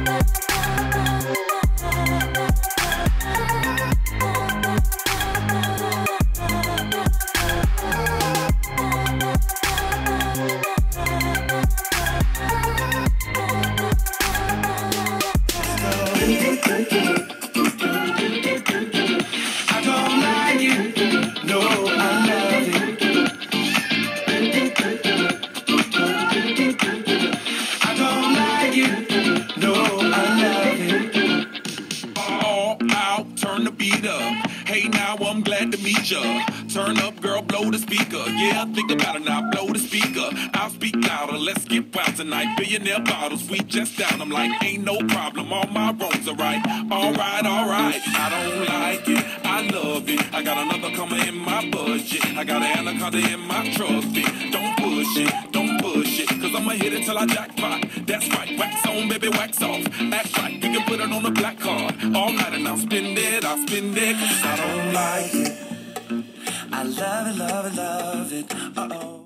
Turn up, girl, blow the speaker. Yeah, think about it now, blow the speaker. I'll speak louder, let's get wild tonight. Billionaire bottles, we just down. I'm like, ain't no problem, all my wrongs are right. Alright, I don't like it, I love it. I got another comma in my budget. I got an anaconda in my trusty. Don't push it, cause I'ma hit it till I jackpot. That's right, wax on, baby, wax off. Act right, we can put it on a black card. All night and I'll spend it, cause I don't like it. I love it, love it, love it, uh-oh.